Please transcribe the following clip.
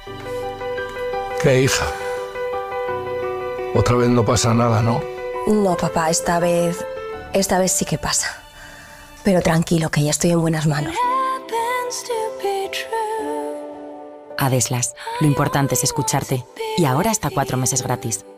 ¿Qué, hija? Otra vez no pasa nada, ¿no? No, papá, esta vez sí que pasa. Pero tranquilo, que ya estoy en buenas manos. Adeslas, lo importante es escucharte. Y ahora hasta 4 meses gratis.